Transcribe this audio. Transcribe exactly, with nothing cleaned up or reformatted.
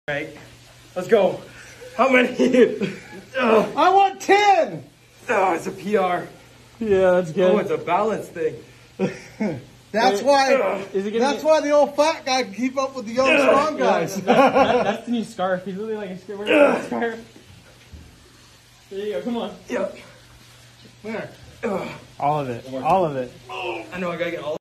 Alright, let's go. How many? I want ten! Oh, it's a P R. Yeah, that's good. Oh, it's a balance thing. That's why. Is it gonna That's get... why the old fat guy can keep up with the young strong guys. Yeah, that, that, that's the new scarf. He's literally like a scarf. Where's the scarf? There you go. Come on. Yep. Where? All of it. All of it. I know I gotta get all.